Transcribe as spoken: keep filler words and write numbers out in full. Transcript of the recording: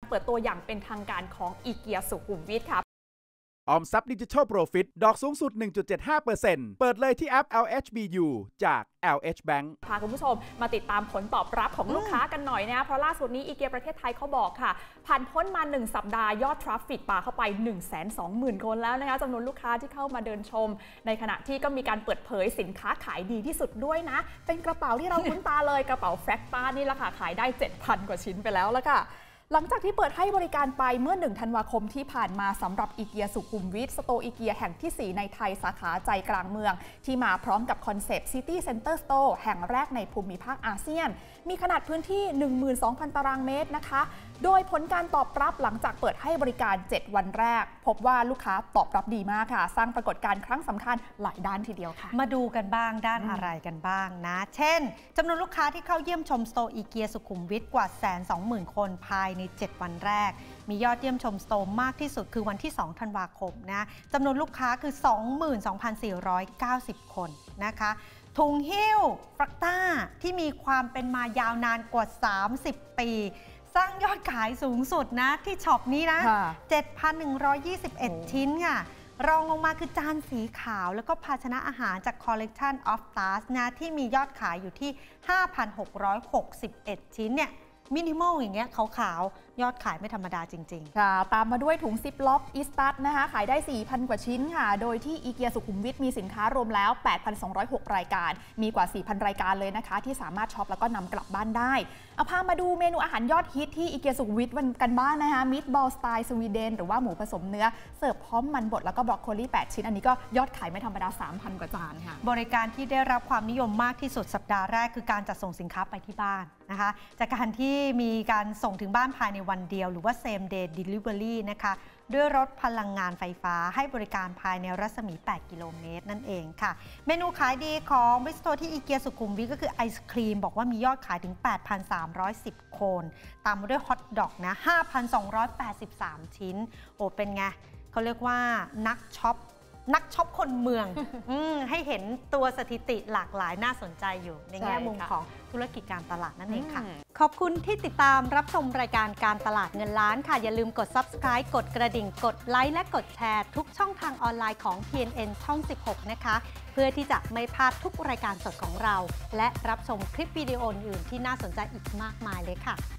เปิดตัวอย่างเป็นทางการของอีเกียสุขุมวิทค่ะออมทรัพย์ดิจิทัลโปรฟิตดอกสูงสุด หนึ่งจุดเจ็ดห้าเปอร์เซ็นต์ เปิดเลยที่แอป แอล เอช บี ยู จาก แอล เอช Bank พาคุณผู้ชมมาติดตามผลตอบรับของลูกค้ากันหน่อยนะเพราะล่าสุดนี้อีเกียประเทศไทยเขาบอกค่ะผ่านพ้นมาหนึ่งสัปดาห์ยอดทราฟฟิกปาเข้าไป หนึ่งแสนสองหมื่น คนแล้วนะคะจำนวนลูกค้าที่เข้ามาเดินชมในขณะที่ก็มีการเปิดเผยสินค้าขายดีที่สุดด้วยนะเป็นกระเป๋าที่เราคุ้นตาเลยกระเป๋าแฟรกต้านี่แหละค่ะขายได้ เจ็ดพัน กว่าชิ้นไปแล้วละค่ะหลังจากที่เปิดให้บริการไปเมื่อหนึ่งธันวาคมที่ผ่านมาสำหรับอีเกียสุขุมวิทสโตร์อีเกียแห่งที่สี่ในไทยสาขาใจกลางเมืองที่มาพร้อมกับคอนเซปต์ City Center Store แห่งแรกในภูมิภาคอาเซียนมีขนาดพื้นที่ หนึ่งหมื่นสองพัน ตารางเมตรนะคะโดยผลการตอบรับหลังจากเปิดให้บริการเจ็ดวันแรกพบว่าลูกค้าตอบรับดีมากค่ะสร้างปรากฏการณ์ครั้งสำคัญหลายด้านทีเดียวค่ะมาดูกันบ้างด้านอะไรกันบ้างนะเช่นจำนวนลูกค้าที่เข้าเยี่ยมชมสโตร์อีเกียสุขุมวิทกว่า หนึ่งแสนสองหมื่น คนภายในเจ็ดวันแรกมียอดเยี่ยมชมสโตร์มากที่สุดคือวันที่สองธันวาคมนะจำนวนลูกค้าคือ สองหมื่นสองพันสี่ร้อยเก้าสิบ คนนะคะถุงหิ้วฟรักต้าที่มีความเป็นมายาวนานกว่าสามสิบปีสร้างยอดขายสูงสุดนะที่ช็อปนี้นะ เจ็ดพันหนึ่งร้อยยี่สิบเอ็ด ชิ้นค่ะรองลงมาคือจานสีขาวแล้วก็ภาชนะอาหารจาก Collection of Stars นะที่มียอดขายอยู่ที่ ห้าพันหกร้อยหกสิบเอ็ด ชิ้นเนี่ยมินิมอลอย่างเงี้ยขาวๆยอดขายไม่ธรรมดาจริงๆค่ะตามมาด้วยถุงซิปล็อกอีสตัสนะคะขายได้ สี่พัน กว่าชิ้นค่ะโดยที่อีเกียสุขุมวิทมีสินค้ารวมแล้ว แปดพันสองร้อยหก รายการมีกว่า สี่พัน รายการเลยนะคะที่สามารถช็อปแล้วก็นำกลับบ้านได้เอาพามาดูเมนูอาหารยอดฮิตที่อีเกียสุขุมวิทกันบ้างนะคะมิตบอลสไตล์สวีเดนหรือว่าหมูผสมเนื้อเสิร์ฟพร้อมมันบดแล้วก็บรอกโคลีแปดชิ้นอันนี้ก็ยอดขายไม่ธรรมดา สามพัน กว่าจานค่ะบริการที่ได้รับความนิยมมากที่สุดสัปดาห์แรกคือการจัดส่งสินค้าไปที่บ้านนะคะจากการที่มีการส่งถึงบ้านภายในวันเดียวหรือว่า same day delivery นะคะด้วยรถพลังงานไฟฟ้าให้บริการภายในรัศมีแปดกิโลเมตรนั่นเองค่ะเมนูขายดีของบิสโตที่อีเกียสุขุมวิทก็คือไอศครีมบอกว่ามียอดขายถึง แปดพันสามร้อยสิบ โคนตามมาด้วยฮอทดอกนะ ห้าพันสองร้อยแปดสิบสาม ชิ้นโอ้เป็นไงเขาเรียกว่านักช็อปนักช็อปคนเมือง ให้เห็นตัวสถิติหลากหลายน่าสนใจอยู่ในแง่มุมของธุรกิจการตลาดนั่นเองค่ะขอบคุณที่ติดตามรับชมรายการการตลาดเงินล้านค่ะอย่าลืมกด ซับสไครบ์ กดกระดิ่งกดไลค์และกดแชร์ทุกช่องทางออนไลน์ของ ที เอ็น เอ็น ช่อง สิบหก นะคะเพื่อที่จะไม่พลาดทุกรายการสดของเราและรับชมคลิปวิดีโออื่นที่น่าสนใจอีกมากมายเลยค่ะ